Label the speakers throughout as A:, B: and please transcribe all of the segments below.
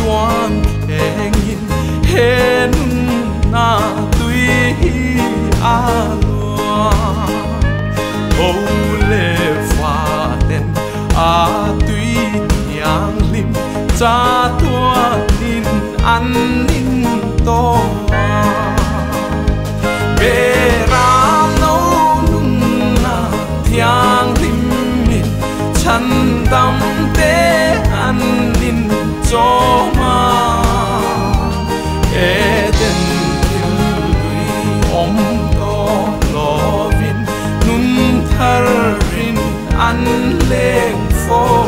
A: tuan kengin hen na tui alua ô lê pha ten a tui yang lim cha tua nin an nin to bê ram nô nung na thiang lim min chan dam te an nin cho ma e den tui om to lo vin nun thar rin an leng phô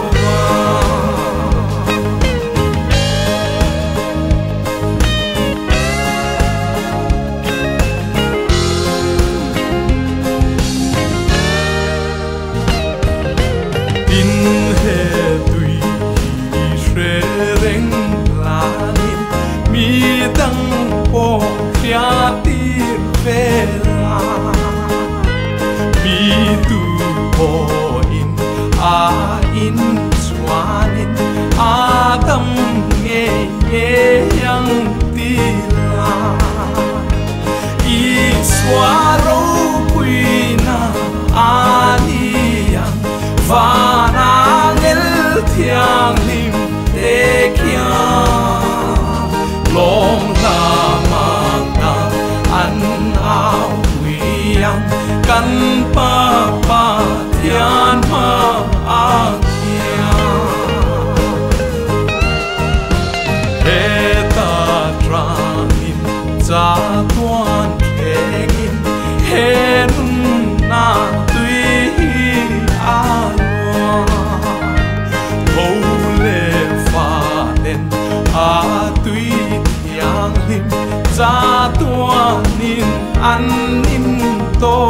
A: tir vela mi tu po in a in chuanin a dam nge yang tila i swaro puina ani yang vana ngel thiang lim te kya long kan pa thian ma a kia he ta tranin cha tuan kengin he na tui alua ô lê pha ten a tui thiang lim cha tuanin an nin to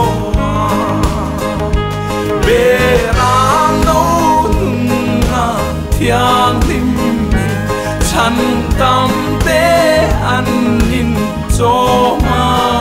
A: bê ram nô nung na thiang lim chan tam te an nin cho ma